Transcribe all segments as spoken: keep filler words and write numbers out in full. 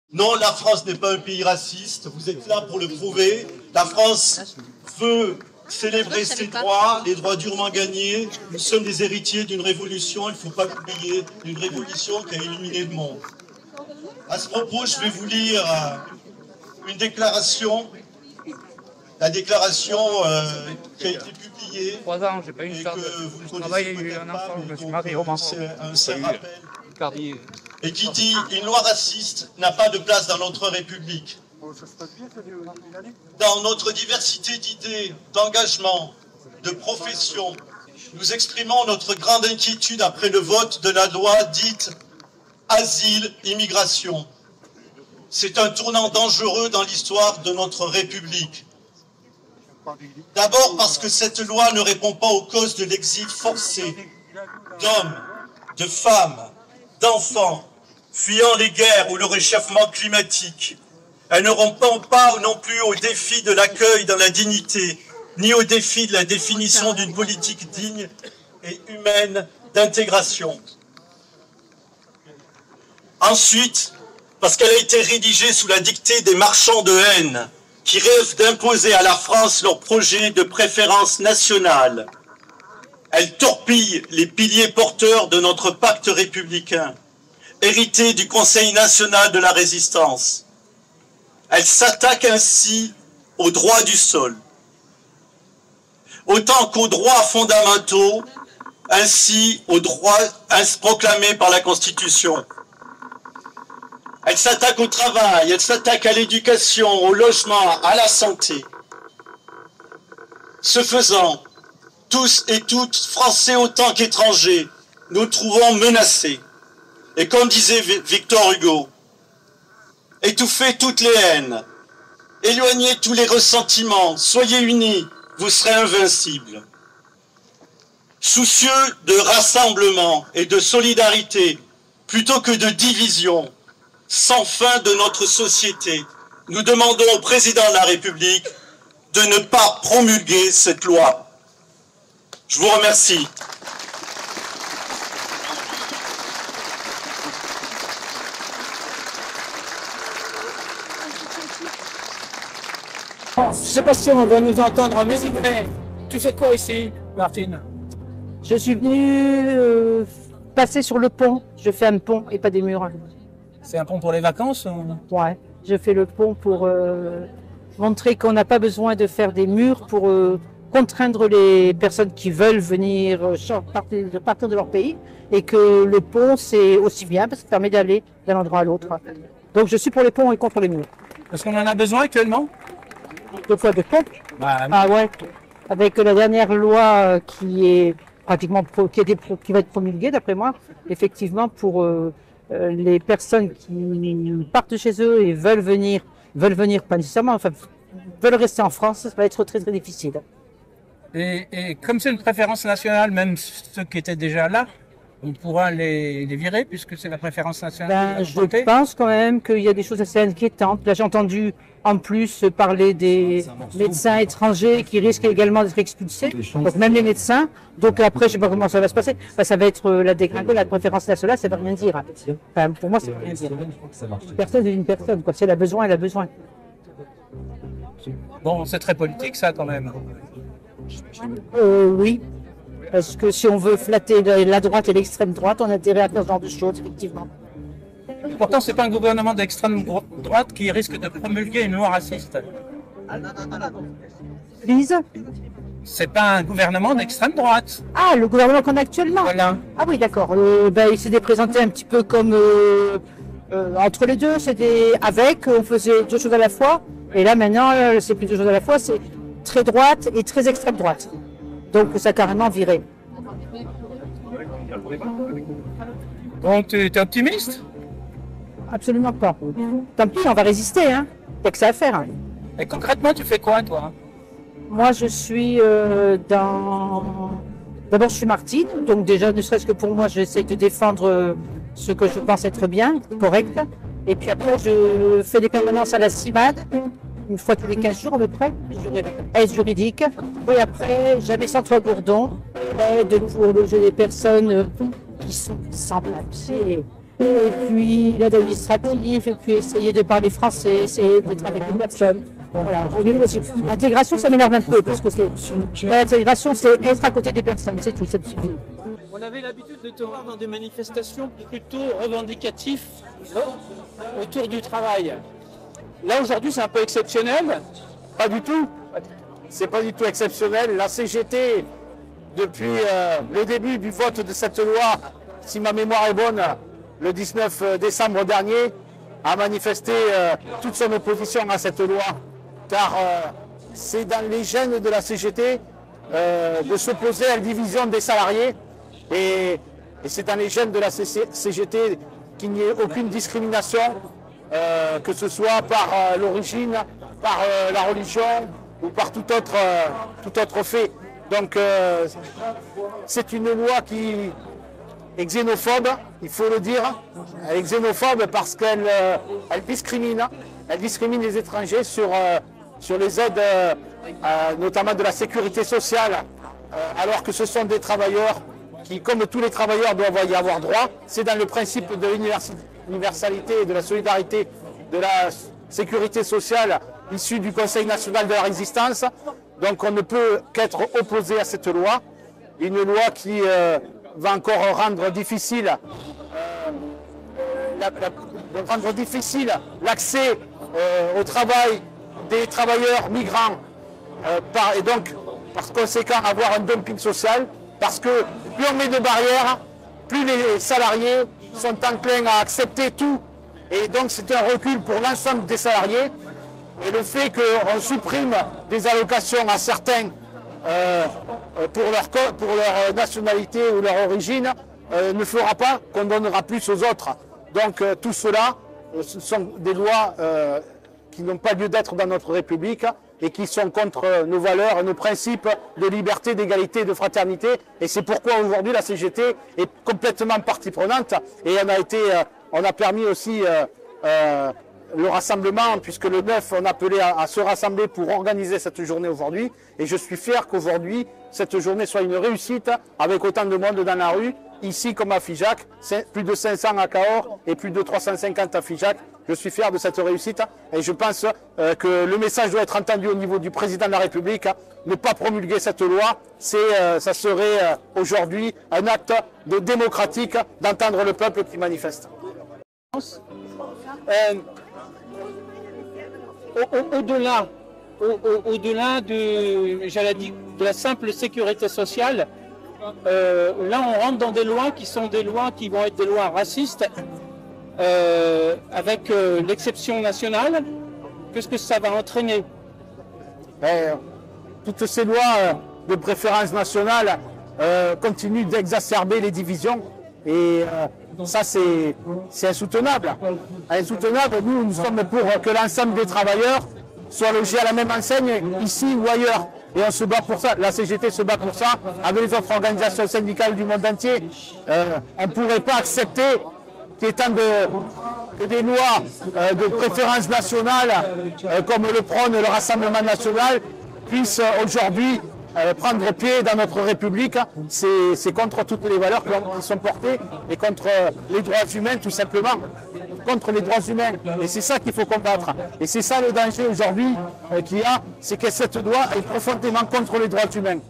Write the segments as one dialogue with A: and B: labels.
A: Non, la France n'est pas un pays raciste, vous êtes là pour le prouver. La France veut célébrer ses droits, les droits durement gagnés. Nous sommes des héritiers d'une révolution, il ne faut pas l'oublier, d'une révolution qui a illuminé le monde. À ce propos, je vais vous lire une déclaration, la déclaration euh, qui a été publiée.
B: Trois ans, j'ai pas eu une
A: et
B: carte.
A: que vous
B: Je travaille, j'ai eu un
A: pas,
B: enfant,
A: mais
B: je me suis
A: dont
B: marié au Mans.
A: c'est un seul rappel.
B: Cardier.
A: Et qui dit « Une loi raciste n'a pas de place dans notre République ». Dans notre diversité d'idées, d'engagement, de profession, nous exprimons notre grande inquiétude après le vote de la loi dite « Asile, immigration ». C'est un tournant dangereux dans l'histoire de notre République. D'abord parce que cette loi ne répond pas aux causes de l'exil forcé d'hommes, de femmes, d'enfants, fuyant les guerres ou le réchauffement climatique. Elle ne répond pas non plus au défi de l'accueil dans la dignité, ni au défi de la définition d'une politique digne et humaine d'intégration. Ensuite, parce qu'elle a été rédigée sous la dictée des marchands de haine, qui rêvent d'imposer à la France leur projet de préférence nationale. Elle torpille les piliers porteurs de notre pacte républicain, hérité du Conseil national de la résistance. Elle s'attaque ainsi aux droits du sol, autant qu'aux droits fondamentaux, ainsi aux droits proclamés par la Constitution. Elle s'attaque au travail, elle s'attaque à l'éducation, au logement, à la santé. Ce faisant, tous et toutes, Français autant qu'étrangers, nous trouvons menacés. Et comme disait Victor Hugo, étouffez toutes les haines, éloignez tous les ressentiments, soyez unis, vous serez invincibles. Soucieux de rassemblement et de solidarité, plutôt que de division, sans fin de notre société, nous demandons au président de la République de ne pas promulguer cette loi. Je vous remercie.
B: Je ne sais pas si on va nous entendre, mais tu fais quoi ici, Martine?
C: Je suis venue euh, passer sur le pont. Je fais un pont et pas des murs.
B: C'est un pont pour les vacances ou...
C: Ouais, je fais le pont pour euh, montrer qu'on n'a pas besoin de faire des murs pour euh, contraindre les personnes qui veulent venir euh, partir, partir de leur pays, et que le pont c'est aussi bien parce que ça permet d'aller d'un endroit à l'autre. Donc je suis pour les ponts et contre les murs.
B: Parce qu'on en a besoin actuellement?
C: Deux fois de pont.
B: Bah,
C: ah ouais. Avec la dernière loi qui est pratiquement pro, qui, est pro, qui va être promulguée d'après moi, effectivement pour euh, euh, les personnes qui partent chez eux et veulent venir, veulent venir pas nécessairement, enfin veulent rester en France, ça va être très très difficile.
B: Et, et comme c'est une préférence nationale, même ceux qui étaient déjà là, on pourra les, les virer puisque c'est la préférence nationale.
C: Ben, je pense quand même qu'il y a des choses assez inquiétantes. Là, j'ai entendu en plus parler des médecins étrangers qui risquent également d'être expulsés. Donc même les médecins. Donc après, je sais pas comment ça va se passer. Enfin, ça va être la dégringolade, la préférence nationale, ça ne veut rien dire. Enfin, pour moi, ça ne veut rien dire. Une personne est une personne, quoi. Si elle a besoin, elle a besoin.
B: Bon, c'est très politique ça quand même.
C: Euh, oui. Parce que si on veut flatter la droite et l'extrême droite, on a intérêt à faire ce genre de choses, effectivement.
B: Pourtant, c'est pas un gouvernement d'extrême droite qui risque de promulguer une loi raciste.
C: Lise ?
B: C'est pas un gouvernement d'extrême droite.
C: Ah, le gouvernement qu'on a actuellement ?
B: Voilà.
C: Ah oui, d'accord. Euh, ben, il s'est présenté un petit peu comme euh, euh, entre les deux. C'était avec, on faisait deux choses à la fois. Et là, maintenant, euh, c'est plus deux choses à la fois, c'est très droite et très extrême droite. Donc ça a carrément viré.
B: Donc tu es optimiste?
C: Absolument pas. Tant pis, on va résister, hein. Il n'y a que ça à faire. Hein.
B: Et concrètement, tu fais quoi, toi?
C: Moi, je suis euh, dans... D'abord, je suis Martine, donc déjà, ne serait-ce que pour moi, j'essaie de défendre euh, ce que je pense être bien, correct. Et puis après, je fais des permanences à la CIMAD, une fois tous les quinze jours à peu près, aide juridique. Et après, j'avais Centre Bourdon, de nouveau loger des personnes qui sont sans papier, et puis l'aide administrative, et puis essayer de parler français, essayer d'être avec une personne. Voilà. L'intégration, ça m'énerve un peu, parce que l'intégration, c'est être à côté des personnes, c'est tout. C'est tout.
B: On avait l'habitude de te voir dans des manifestations plutôt revendicatives autour du travail. Là, aujourd'hui, c'est un peu exceptionnel.
D: Pas du tout. C'est pas du tout exceptionnel. La C G T, depuis euh, le début du vote de cette loi, si ma mémoire est bonne, le dix-neuf décembre dernier, a manifesté euh, toute son opposition à cette loi. Car euh, c'est dans les gènes de la C G T euh, de s'opposer à la division des salariés. Et, et c'est dans les gènes de la C G T qu'il n'y ait aucune discrimination, euh, que ce soit par euh, l'origine, par euh, la religion ou par tout autre, euh, tout autre fait. Donc euh, c'est une loi qui est xénophobe, il faut le dire. Elle est xénophobe parce qu'elle euh, elle discrimine, elle discrimine les étrangers sur, euh, sur les aides, euh, euh, notamment de la sécurité sociale, euh, alors que ce sont des travailleurs qui, comme tous les travailleurs, doivent y avoir droit. C'est dans le principe de l'universalité et de la solidarité de la sécurité sociale issue du Conseil national de la résistance. Donc on ne peut qu'être opposé à cette loi, une loi qui euh, va encore rendre difficile, euh, la, la, rendre difficile l'accès euh, au travail des travailleurs migrants euh, par, et donc par conséquent avoir un dumping social. Parce que plus on met de barrières, plus les salariés sont enclins à accepter tout. Et donc c'est un recul pour l'ensemble des salariés. Et le fait qu'on supprime des allocations à certains euh, pour, leur, pour leur nationalité ou leur origine euh, ne fera pas qu'on donnera plus aux autres. Donc euh, tout cela, euh, ce sont des lois euh, qui n'ont pas lieu d'être dans notre République et qui sont contre nos valeurs, nos principes de liberté, d'égalité, de fraternité. Et c'est pourquoi aujourd'hui la C G T est complètement partie prenante. Et on a, été, on a permis aussi euh, euh, le rassemblement, puisque le neuf, on appelait à, à se rassembler pour organiser cette journée aujourd'hui. Et je suis fier qu'aujourd'hui, cette journée soit une réussite, avec autant de monde dans la rue, ici comme à Figeac, plus de cinq cents à Cahors et plus de trois cent cinquante à Figeac. Je suis fier de cette réussite et je pense euh, que le message doit être entendu au niveau du président de la République. Ne pas promulguer cette loi, c'est, euh, ça serait euh, aujourd'hui un acte de démocratique d'entendre le peuple qui manifeste.
B: Euh, Au-delà au, au, au -delà de, j'allais dire, de la simple sécurité sociale, euh, là on rentre dans des lois qui sont des lois qui vont être des lois racistes. Euh, avec euh, l'exception nationale, qu'est-ce que ça va entraîner?
D: Ben, toutes ces lois euh, de préférence nationale euh, continuent d'exacerber les divisions et euh, ça c'est insoutenable. Insoutenable, nous, nous sommes pour que l'ensemble des travailleurs soient logés à la même enseigne, ici ou ailleurs. Et on se bat pour ça, la C G T se bat pour ça, avec les autres organisations syndicales du monde entier. Euh, on ne pourrait pas accepter qu'étant de, des lois euh, de préférence nationale, euh, comme le prône le Rassemblement national, puissent euh, aujourd'hui euh, prendre pied dans notre République. C'est contre toutes les valeurs qui sont portées et contre euh, les droits humains, tout simplement. Contre les droits humains. Et c'est ça qu'il faut combattre. Et c'est ça le danger aujourd'hui euh, qu'il y a, c'est que cette loi est profondément contre les droits humains.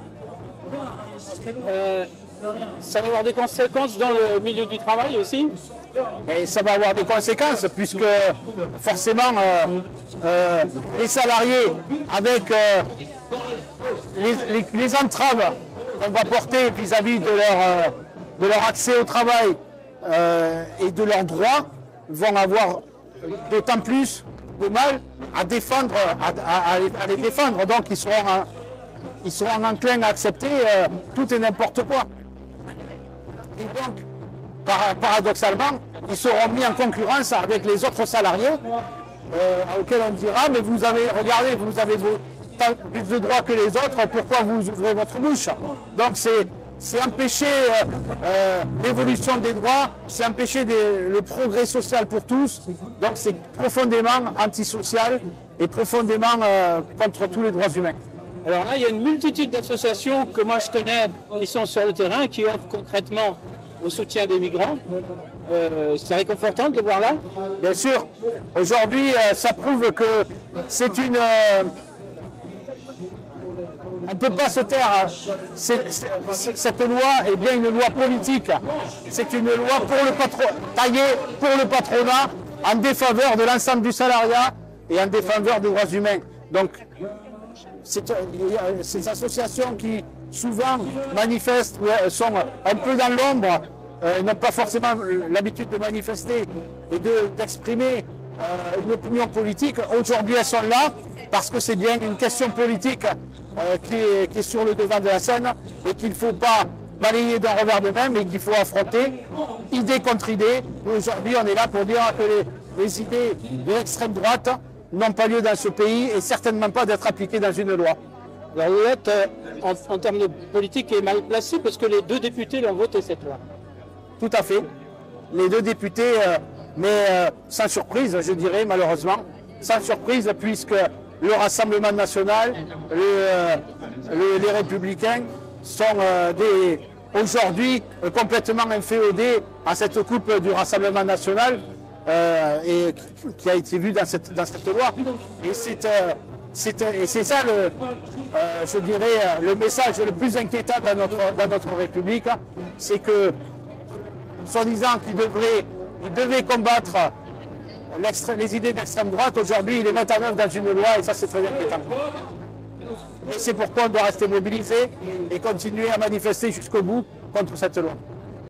B: Euh... Ça va avoir des conséquences dans le milieu du travail aussi?
D: Et ça va avoir des conséquences puisque forcément euh, euh, les salariés avec euh, les, les, les entraves qu'on va porter vis-à-vis -vis de, leur, euh, de leur accès au travail euh, et de leurs droits vont avoir d'autant plus de mal à défendre, à, à, à les défendre. Donc ils seront, euh, ils seront enclins à accepter euh, tout et n'importe quoi. Et donc, paradoxalement, ils seront mis en concurrence avec les autres salariés euh, auxquels on dira, mais vous avez, regardez, vous avez plus de droits que les autres, pourquoi vous ouvrez votre bouche? Donc c'est empêcher euh, euh, l'évolution des droits, c'est empêcher des, le progrès social pour tous, donc c'est profondément antisocial et profondément euh, contre tous les droits humains.
B: Alors là, il y a une multitude d'associations que moi je connais qui sont sur le terrain, qui offrent concrètement au soutien des migrants. Euh, c'est réconfortant de le voir là.
D: Bien sûr, aujourd'hui, euh, ça prouve que c'est une... Euh, on ne peut pas se taire. Hein. C'est, c'est, cette loi est bien une loi politique. C'est une loi pour le patron, taillée pour le patronat, en défaveur de l'ensemble du salariat et en défaveur des droits humains. Donc, c'est, ces associations qui souvent manifestent, sont un peu dans l'ombre, euh, n'ont pas forcément l'habitude de manifester et de, d'exprimer euh, une opinion politique. Aujourd'hui, elles sont là parce que c'est bien une question politique euh, qui, est, qui est sur le devant de la scène et qu'il ne faut pas balayer d'un revers de main, mais qu'il faut affronter idée contre idée. Aujourd'hui, on est là pour dire que les, les idées de l'extrême droite n'ont pas lieu dans ce pays et certainement pas d'être appliquées dans une loi.
B: Alors vous êtes, euh, en, en termes de politique, est mal placé parce que les deux députés l'ont voté cette loi.
D: Tout à fait. Les deux députés, euh, mais euh, sans surprise, je dirais, malheureusement, sans surprise, puisque le Rassemblement national, le, euh, le, les Républicains sont euh, des, aujourd'hui euh, complètement inféodés à cette coupe du Rassemblement national euh, et qui a été vue dans cette, dans cette loi. Et c'est euh, c'est ça, le, euh, je dirais, le message le plus inquiétant dans notre, dans notre République, c'est que, soi-disant qu'il devrait, il devait combattre les idées d'extrême droite, aujourd'hui il les met en œuvre dans une loi et ça c'est très inquiétant. Et c'est pourquoi on doit rester mobilisé et continuer à manifester jusqu'au bout contre cette loi.